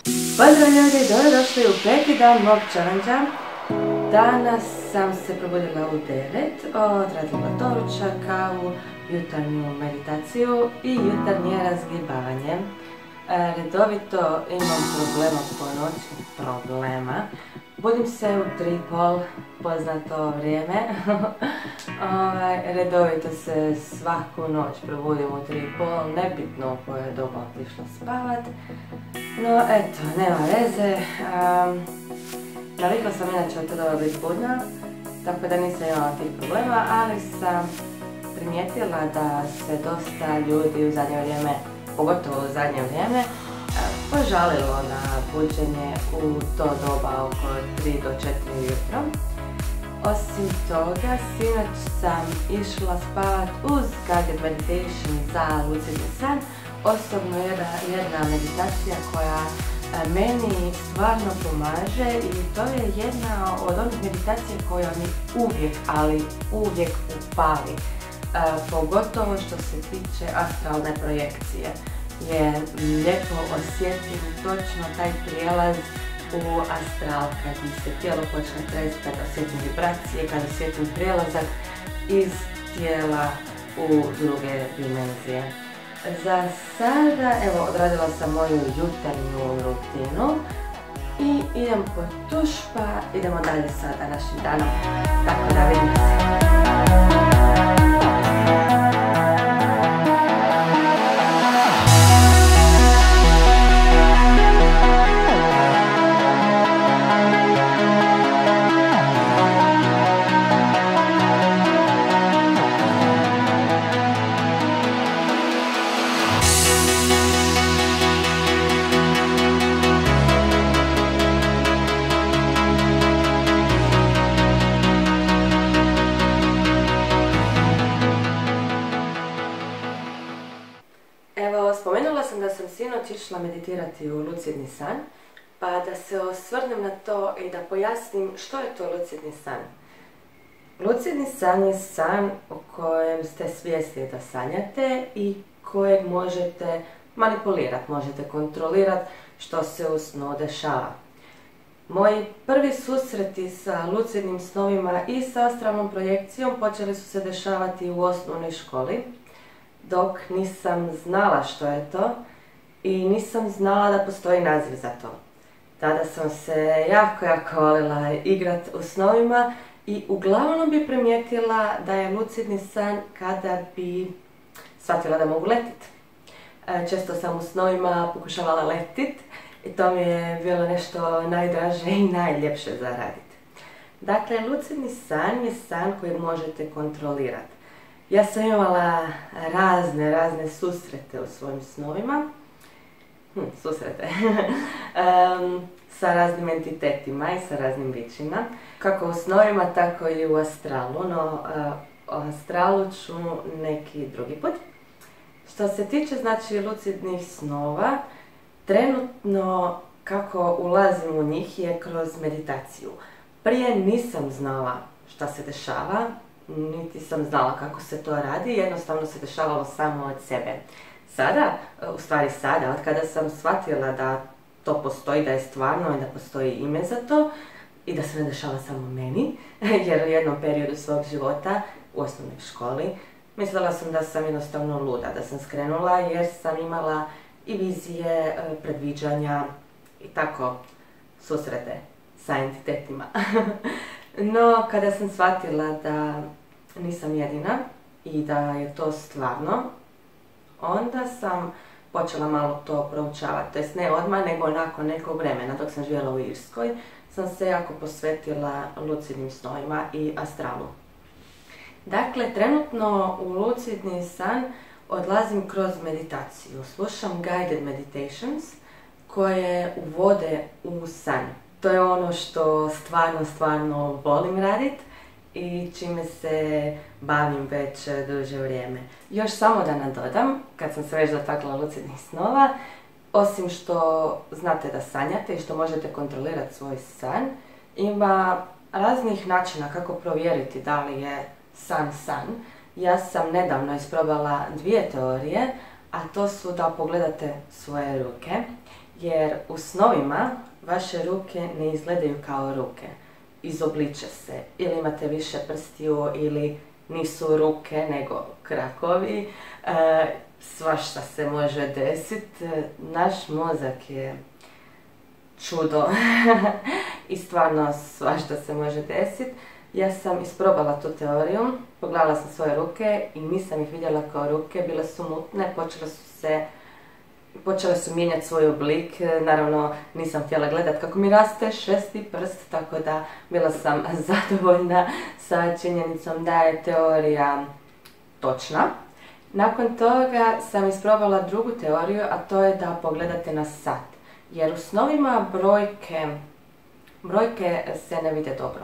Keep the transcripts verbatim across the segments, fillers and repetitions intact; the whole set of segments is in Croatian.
Pozdrav ljudi, dobrodošli u peti dan mog challenge-a. Danas sam se probudila u devet, odradila doručak, kavu, jutarnju meditaciju i jutarnje razgibavanje. Redovito imam problema po noći, problema. Budim se u tri i pol, poznato vrijeme. Redovito se svaku noć probudim u tri i pol, nebitno u koje doba otišla spavat. No eto, nema veze. Navikla sam inače od toga biti budna, tako da nisam imala tih problema, ali sam primijetila da se dosta ljudi u zadnje vrijeme, pogotovo u zadnje vrijeme, požalilo na buđenje u to doba oko tri do četiri ujutro. Osim toga, sinoć sam išla spavat uz guided meditation za lucidni san. Osobno jedna meditacija koja meni stvarno pomaže i to je jedna od onih meditacija koja mi uvijek, ali uvijek upali. Pogotovo što se tiče astralne projekcije. Je lijepo osjetim točno taj prijelaz u astral, kad mi se tijelo počne tresti, kad osjetim vibracije, kad osjetim prijelazak iz tijela u druge dimenzije. Za sada, evo, odradila sam moju jutarnju rutinu i idem po tuš, pa idemo dalje sa današnjim danom, tako da vidimo se. Spomenula sam da sam sinoć išla meditirati u lucidni san, pa da se osvrnem na to i da pojasnim što je to lucidni san. Lucidni san je san u kojem ste svjesni da sanjate i kojeg možete manipulirati, možete kontrolirati što se u snu dešava. Moji prvi susreti sa lucidnim snovima i sa astralnom projekcijom počeli su se dešavati u osnovnoj školi, dok nisam znala što je to i nisam znala da postoji naziv za to. Tada sam se jako, jako volila igrat u snovima i uglavnom bi primijetila da je lucidni san kada bi shvatila da mogu letit. Često sam u snovima pokušavala letit i to mi je bilo nešto najdraže i najljepše za raditi. Dakle, lucidni san je san koji možete kontrolirati. Ja sam imala razne, razne susrete u svojim snovima, hm, susrete, um, sa raznim entitetima i sa raznim bićima, kako u snovima, tako i u astralu, no uh, o astralu ću neki drugi put. Što se tiče, znači, lucidnih snova, trenutno kako ulazim u njih je kroz meditaciju. Prije nisam znala šta se dešava, niti sam znala kako se to radi, jednostavno se dešavalo samo od sebe. Sada, u stvari sada, od kada sam shvatila da to postoji, da je stvarno i da postoji ime za to i da se ne dešava samo meni, jer u jednom periodu svog života, u osnovnoj školi, mislila sam da sam jednostavno luda, da sam skrenula jer sam imala i vizije, predviđanja i tako susrete sa entitetima. No, kada sam shvatila da nisam jedina i da je to stvarno, onda sam počela malo to proučavati. To jest ne odmah, nego nakon nekog vremena, dok sam živjela u Irskoj, sam se jako posvetila lucidnim snovima i astralu. Dakle, trenutno u lucidni san odlazim kroz meditaciju. Slušam guided meditations koje uvode u san. To je ono što stvarno, stvarno volim raditi i čime se bavim već duže vrijeme. Još samo da nadodam, kad sam se već dotakla lucidnih snova, osim što znate da sanjate i što možete kontrolirati svoj san, ima raznih načina kako provjeriti da li je san san. Ja sam nedavno isprobala dvije teorije, a to su da pogledate svoje ruke jer u snovima vaše ruke ne izgledaju kao ruke, izobliče se, ili imate više prstiju ili nisu ruke nego krakovi, e, svašta se može desiti. Naš mozak je čudo i stvarno svašta se može desiti. Ja sam isprobala tu teoriju, pogledala sam svoje ruke i nisam ih vidjela kao ruke, bile su mutne, počele su se Počele su mijenjati svoj oblik, naravno nisam htjela gledati kako mi raste šesti prst, tako da bila sam zadovoljna sa činjenicom da je teorija točna. Nakon toga sam isprobala drugu teoriju, a to je da pogledate na sat. Jer u snovima brojke, brojke se ne vide dobro.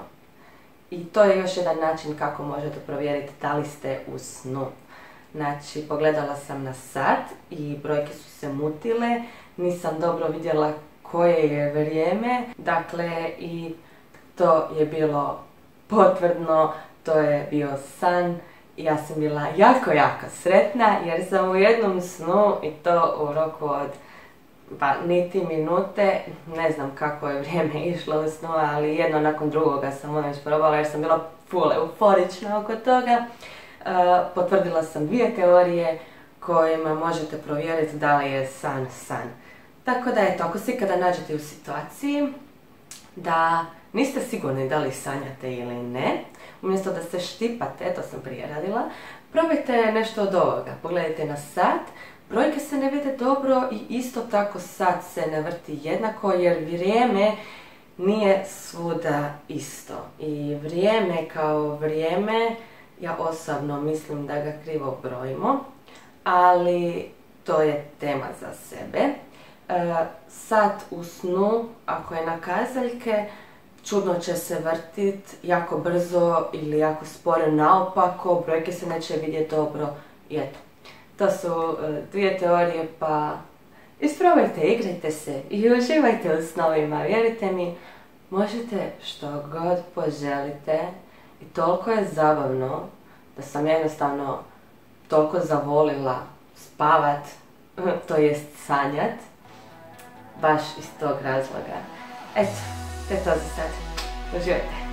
I to je još jedan način kako možete provjeriti da li ste u snu. Znači, pogledala sam na sat i brojke su se mutile, nisam dobro vidjela koje je vrijeme, dakle i to je bilo potvrdno, to je bio san i ja sam bila jako, jako sretna jer sam u jednom snu i to u roku od pa niti minute, ne znam kako je vrijeme išlo u snu, ali jedno nakon drugoga sam ono isprobala jer sam bila full euforična oko toga. Uh, potvrdila sam dvije teorije kojima možete provjeriti da li je san san. Tako da eto, ako se ikada nađete u situaciji da niste sigurni da li sanjate ili ne, umjesto da se štipate, to sam prije radila, probajte nešto od ovoga. Pogledajte na sat, brojke se ne vide dobro i isto tako sat se ne vrti jednako jer vrijeme nije svuda isto. I vrijeme kao vrijeme, ja osobno mislim da ga krivo brojimo, ali to je tema za sebe. E, sat u snu, ako je na kazaljke, čudno će se vrtit jako brzo ili jako sporo naopako, brojke se neće vidjeti dobro i eto. To su e, dvije teorije, pa isprobajte, igrajte se i uživajte u snovima. Vjerujte mi, možete što god poželite. I toliko je zabavno da sam jednostavno toliko zavolila spavat, to jest sanjat, baš iz tog razloga. Eto, to je to za sad. Uživajte!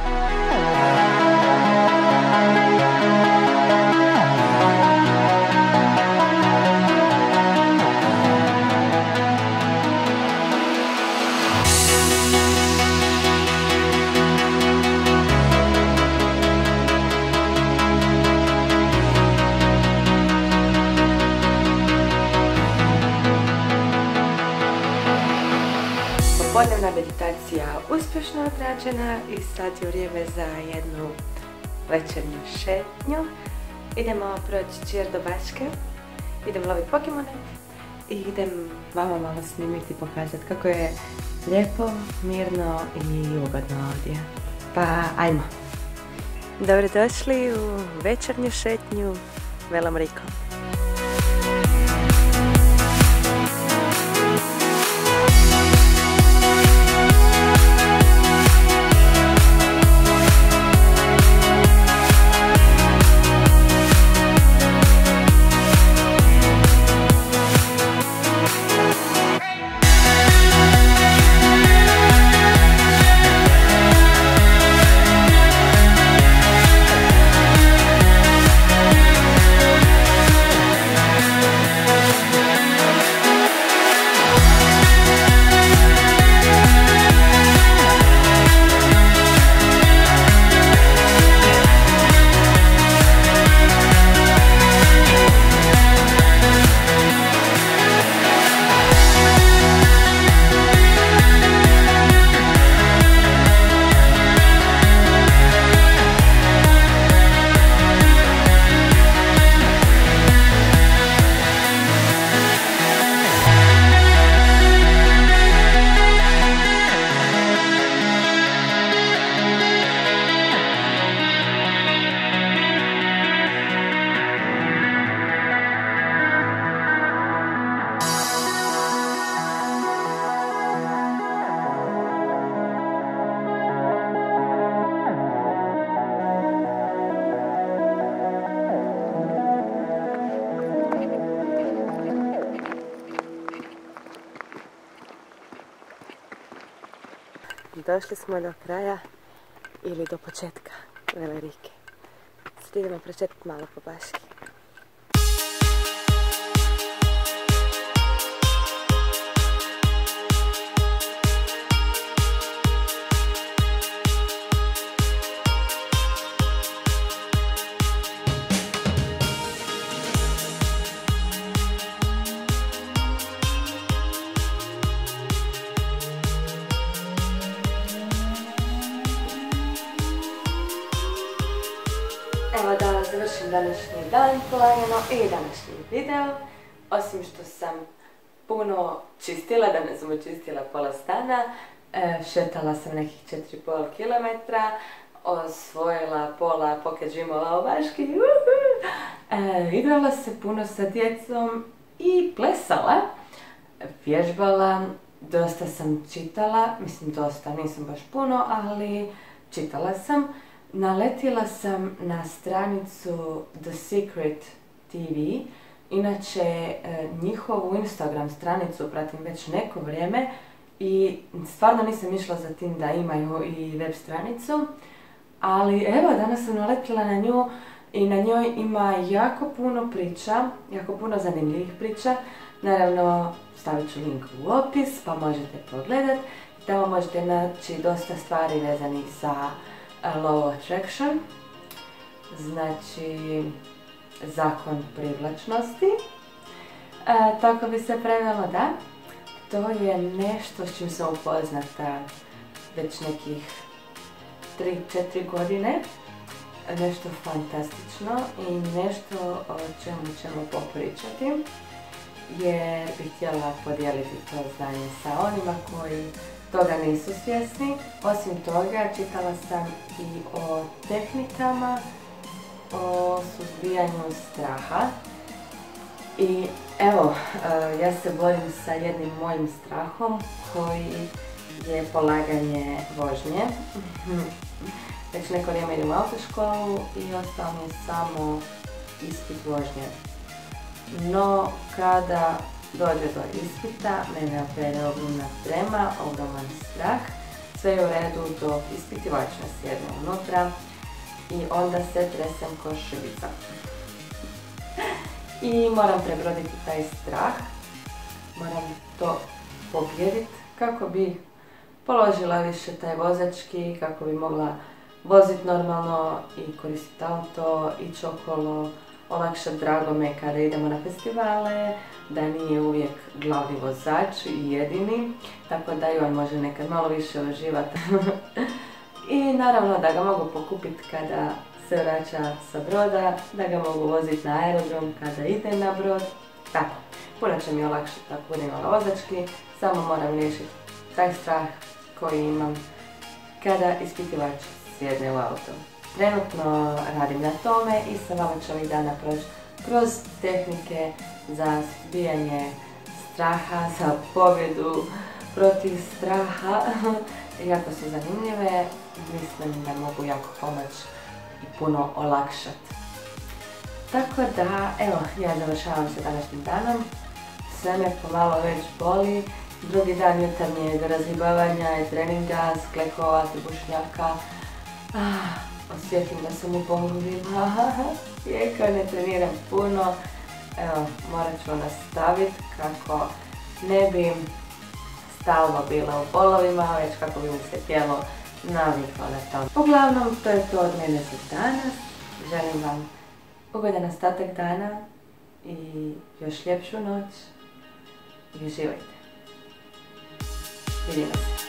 Popodnevna meditacija uspješno odrađena i sad je vrijeme za jednu večernju šetnju. Idemo proći čir do Bačke, idem loviti pokemone i idem vama malo snimiti i pokazati kako je lijepo, mirno i ugodno ovdje. Pa ajmo! Dobrodošli u večernju šetnju Velom Rikom. došli smo do kraja ili do početka Velerike. Sad idemo pročetati malo po Baški. Evo da završim današnji dan polagano i današnji video. Osim što sam puno čistila, danas sam očistila pola stana, e, šetala sam nekih četiri i pol kilometra, osvojila pola pocket gymova u Baški, e, igrala se puno sa djecom i plesala, vježbala, dosta sam čitala, mislim dosta, nisam baš puno, ali čitala sam. Naletila sam na stranicu The Secret T V, inače njihovu Instagram stranicu pratim već neko vrijeme i stvarno nisam išla za tim da imaju i web stranicu, ali evo danas sam naletila na nju i na njoj ima jako puno priča, jako puno zanimljivih priča. Naravno stavit ću link u opis pa možete pogledati, tamo možete naći dosta stvari vezanih za Law Attraction, znači zakon privlačnosti, e, tako bi se prevelo, da. To je nešto s čim sam upoznata već nekih tri četiri godine, nešto fantastično i nešto o čemu ćemo popričati, jer bih htjela podijeliti to znanje sa onima koji toga nisu svjesni. Osim toga, čitala sam i o tehnikama, o suzbijanju straha. I evo, ja se borim sa jednim mojim strahom koji je polaganje vožnje. Već neko vrijeme idem u autoškolu i ostao mi je samo ispit vožnje. No, kada dođe do ispita, mene opere ogromna trema, ogroman strah. Sve je u redu dok ispitivač ne sjedne unutra i onda se tresem ko šibica. I moram prebroditi taj strah, moram to pobijediti kako bi položila više taj vozački, kako bi mogla voziti normalno i koristiti auto, ići okolo, olakšati dragome kada idemo na festivale, da nije uvijek glavni vozač i jedini, tako da i on može nekad malo više uživati. I naravno da ga mogu pokupiti kada se vraća sa broda, da ga mogu voziti na aerodrom kada ide na brod. Tako, puno će mi olakšati da budem imala vozački, samo moram riješiti taj strah koji imam kada ispitivač sjedne u auto. Trenutno radim na tome i sa vama ću ovih dana proći kroz tehnike za suzbijanje straha, za pobjedu protiv straha. Jako su zanimljive, mislim da mogu jako pomoći i puno olakšati. Tako da, evo, ja završavam se današnjim danom, sve me pomalo već boli, drugi dan jutarnjeg razgibavanja i treninga, sklekova, bušnjaka. Ah, osjetim da sam u polovima, iako ne treniram puno. Evo, morat ću nastaviti kako ne bi stalno bila u polovima, već kako bi mi se tijelo naviklo na to. Uglavnom, to je to od mene za danas. Želim vam ugodan ostatak dana i još ljepšu noć i uživajte. Vidimo se.